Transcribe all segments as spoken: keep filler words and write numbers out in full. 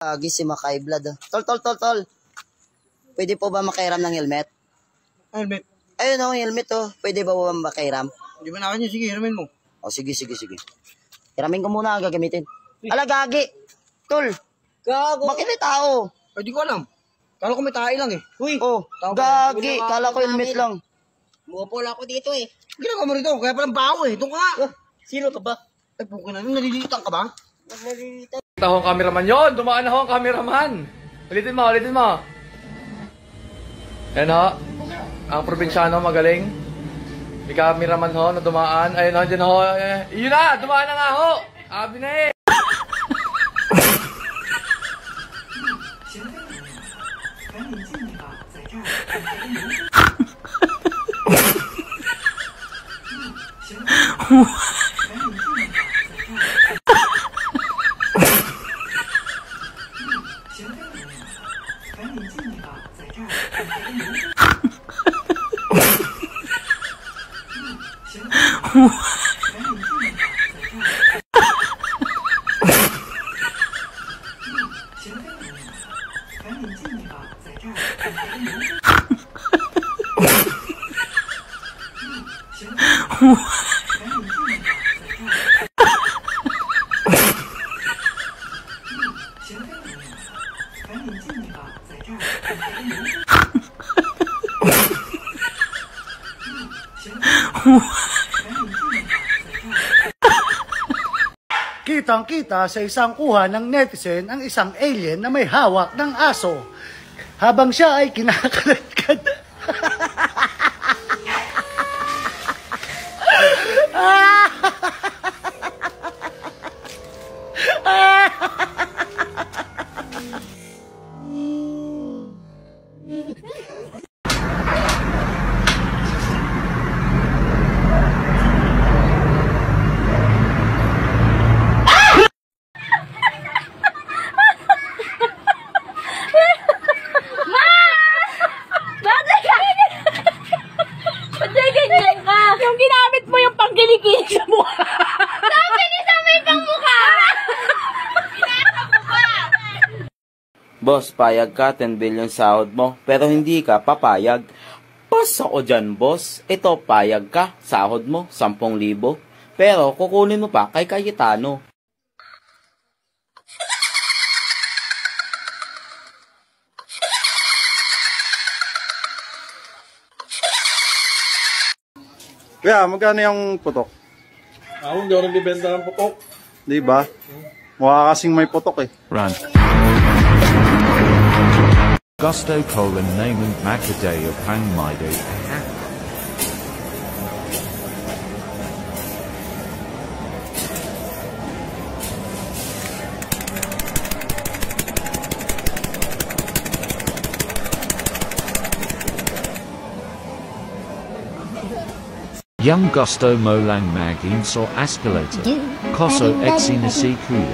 Agi si Makay Blood. Oh. Tol, tol, tol, tol. Pwede po ba makairam ng helmet? Helmet? Ayun o, helmet oh. Pwede ba ba makairam? Hindi ba na kanya? Sige, hiramin mo. O, sige, sige, sige. Hiramin ko muna ang gagamitin. Ala, gagi. Tol. Gago. Bakit may tao? Ay, di ko alam. Kala ko may tae lang eh. Uy. Oh, gagi. Kala ko helmet lang. Mukapula ako dito eh. Ginagawa mo rito. Kaya palang baho eh. Doon ka nga. Oh, sino ka ba? Ay, pukin na. Nalilitan ka ba? Nalilitan. Ito ang cameraman yun. Dumaan na ho ang cameraman. Ulitin mo, ulitin mo. Yan ho. Ang probinsyano magaling. May cameraman ho na dumaan. Ayun ho, dyan ho. Yun na, dumaan na nga ho. Abi na eh. Kitang-kita sa isang kuha ng netizen ang isang alien na may hawak ng aso habang siya ay kinakaladkad. Yung ginamit mo yung pangkilikili sa mukha. Sabi ni sa may pang mukha. Boss, payag ka, ten billion sahod mo, pero hindi ka papayag. Pas ako dyan, boss. Ito, payag ka, sahod mo, sampung libo. Pero kukunin mo pa kay Cayetano. Kaya, magkano yung putok? Ako, hindi ako nagbibenta ng putok. Di ba? Mukha kasing may putok eh. Run. Gusto colon naman Macadeo Pang Mido. Young gusto mo lang maging so escalator. Koso exina si kuya.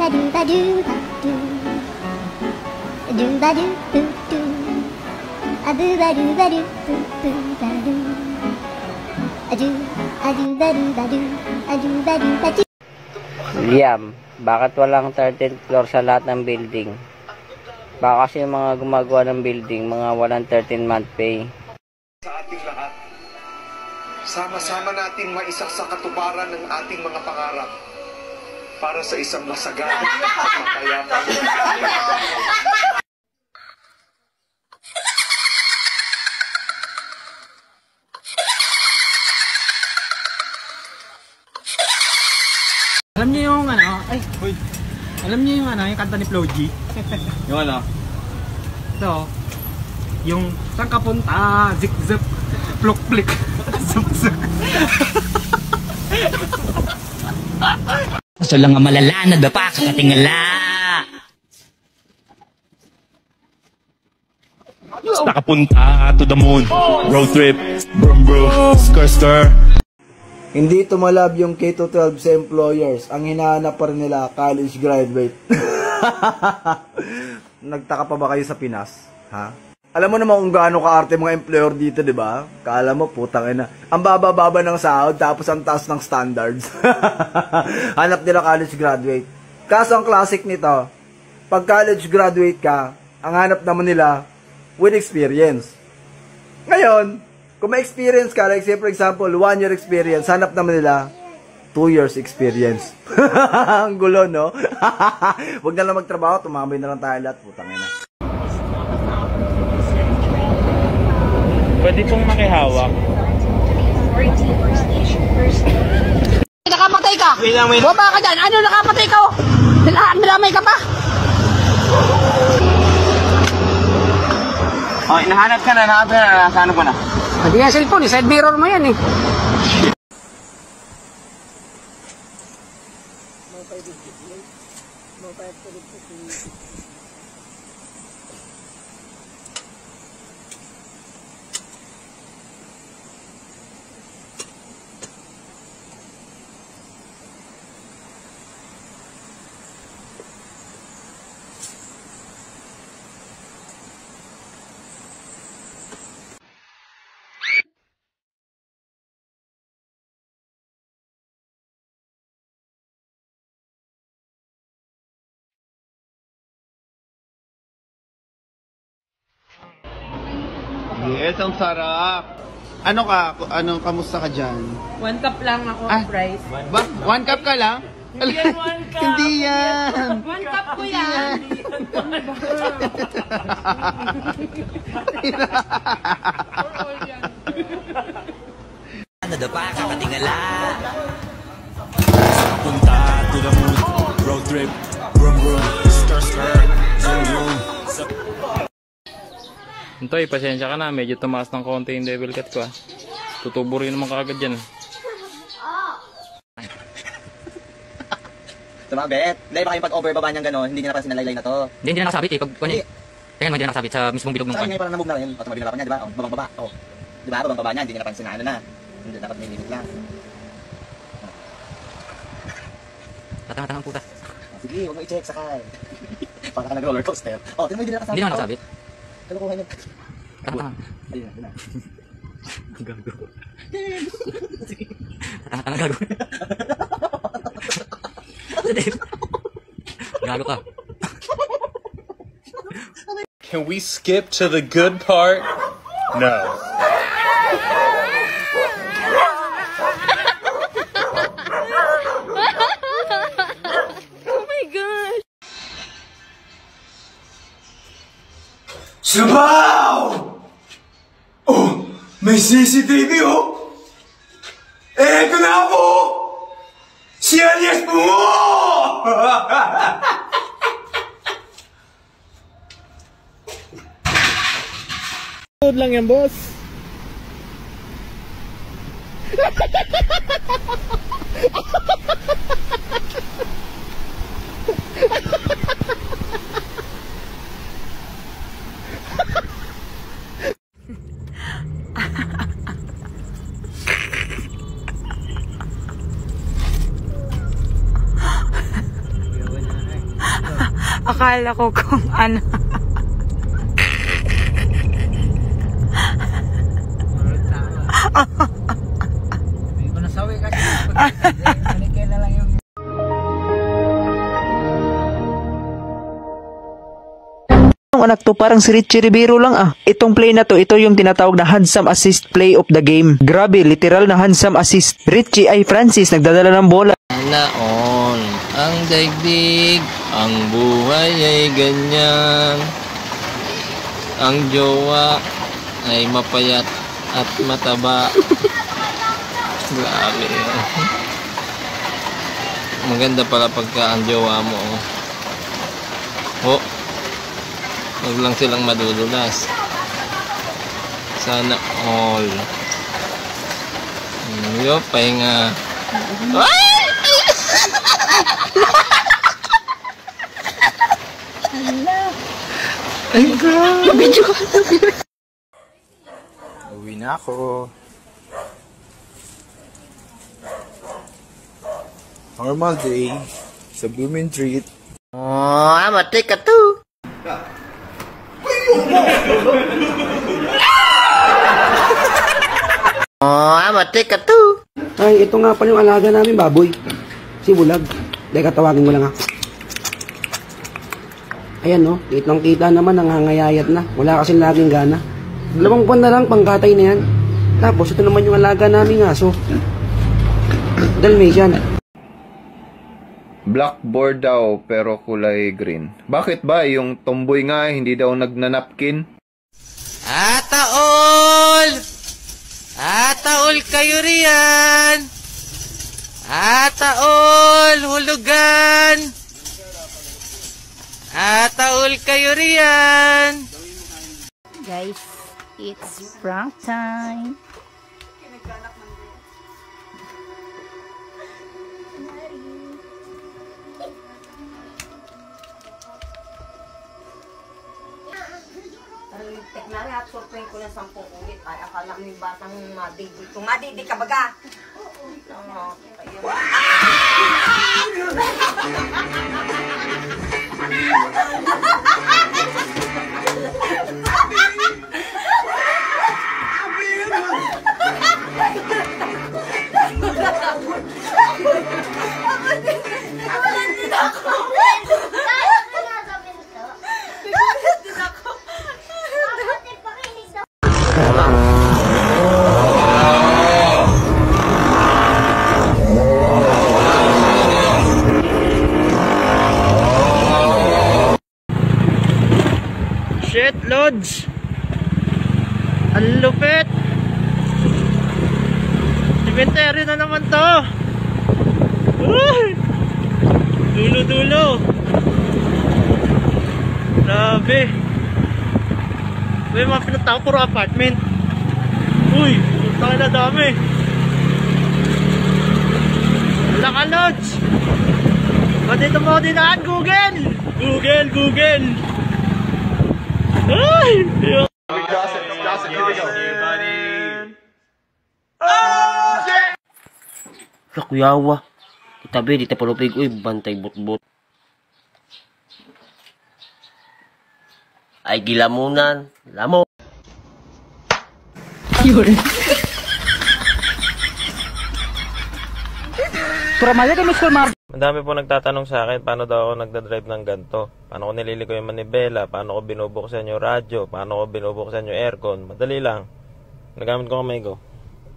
Liam, bakit walang thirteenth floor sa lahat ng building? Baka kasi yung mga gumagawa ng building, mga walang thirteen month pay. Sa ating lahat, sama-sama natin maisa sa katuparan ng ating mga pangarap para sa isang masagana at mapayapang Alam niyo yung ano, ay, uy. Alam niyo yung ano, yung kanta ni Flo G? Yung ano? Ito, yung saan ka punta, zik-zip, pluk-plik, zup-zup. Kaso lang ang malala na dapa kakatingala. Nakapunta to the moon, road trip, brum brum, skr skr. Hindi tumalab yung K to twelve sa employers. Ang hinahanap pa rin nila, college graduate. Nagtaka pa ba kayo sa Pinas? Ha? Alam mo naman kung gaano kaarte mga employer dito, di ba? Kala mo, putang ina. Ang baba-baba ng sahod, tapos ang taas ng standards. Hanap nila college graduate. Kaso ang classic nito, pag college graduate ka, ang hanap naman nila with experience. Ngayon, kung may experience ka, like say for example, one year experience, hanap naman nila two years experience. Ang gulo, no? Huwag na lang magtrabaho, tumambay na lang tayo lahat. Putang ina. Pwede pong makihawak. Nakapatay ka! Wait lang, wait. Baba ka dyan! Ano nakapatay ka? Nala- Nalamay ka pa? Oh, nahanap ka na, nahanap ka na, nahanap ko na. Hindi nga cellphone, eh. Side mirror mo yan eh. Yes, ang sarap. Ano ka? Ano, kamusta ka dyan? One cup lang ako, Ah, price. Ba? One cup ka lang? Hindi yan one cup. Hindi yan. One cup ko yan. Nadapa ka katingala. Punta to the moon. Road trip. Brum brum. Skr skr. Zoom zoom. Antoy, pasensya ka na. Medyo tumaas ng konti yung level cut ko ah. Tutubo rin naman kaagad yan. Tumabet. Dahil baka yung pag-over baba niyang gano'n, hindi niya napansin na laylay na to. Hindi, hindi na nakasabit eh. Pag, kanya, kaya hindi na nakasabit sa mismong bilog ng Sabi kwan. niya parang namove na rin. O, tumabit na niya, di ba? O, babang baba. O, di ba? Babang baba niya, hindi niya napansin na ano na. Hindi, dapat may limit lang. Tatanga-tanga ang puta. O, sige, huwag mo i-check, sakay. Para ka nag-roller coaster. O, tingnan mo, hindi na nakasabit. Hindi na nakasabit. Kalukuhan niya. Tatanga-tanga. Ayun, ayun na. Gago. Tatanga-tanga gago. Gago ka. Can we skip to the good part? No. Oh my gosh! Sabaw! Oh, may C C T V oh! Eh, ito na ako! Si Alias po mo! Good lang yan, boss. Akala ko kung ano. Hindi ko nasawi kasi. Manikay na lang yung... Ang anak to parang si Richie Rivero lang ah. Itong play na to, ito yung tinatawag na handsome assist play of the game. Grabe, literal na handsome assist. Richie ay Francis, nagdadala ng bola. Naon ang daigdig, ang buhay ay ganyan. Ang jowa ay mapayat at mataba. Grabe. Maganda pala pagka ang jowa mo. Oh. Huwag lang silang madudulas. Sana all. Yo, pahinga. Ay! Ay, grabe. Medyo ka na. Uwi na ako. Normal day sa Blooming Treat. Oh, I'm a take a two. Oh, I'm a take a two. Ay, ito nga pala yung alaga namin, baboy. Si Bulag. Deka, tawagin mo lang ha. Ayan no, kitang kita naman, nangangayayat na. Wala kasing laging gana. Dalawang buwan na lang, pangkatay na yan. Tapos ito naman yung alaga naming aso. Dalmatian. Blackboard daw pero kulay green. Bakit ba? Yung tomboy nga hindi daw nagnanapkin? Ataol! Ataol kayo riyan! Ataol! Hulugan! Ataol kayo riyan! Guys, it's prank time. Teknari at surpring ko na sampung ulit. Ay, akala mo yung batang madidi. Kung madidi ka baga. Oo. Shit, Lods! Ang lupit! Cemetery na naman to! Uy! Dulo-dulo! Grabe! Uy, mga pinatao, puro apartment! Uy! Punta na dami! Wala ka, Lods! Ba't dito mo dinaan, Google! Google, Google! Ay! Gossip, gossip, here we go. Sa kuyawa. Itabi, di tapalupig. Uy, bantay butbut. Ay, gilamunan. Lamo. Yun. Turamaya kami school mar. Madami po nagtatanong sa akin paano daw ako nagdadrive ng ganito. Paano ko nililiko yung manibela, paano ko binubuksan yung radyo, paano ko binubuksan yung aircon. Madali lang. Nagamit ko kamay ko.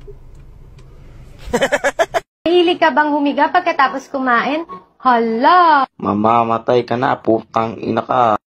Mahilig ka bang humiga pagkatapos kumain? Hala! Mamamatay ka na, putang ina ka.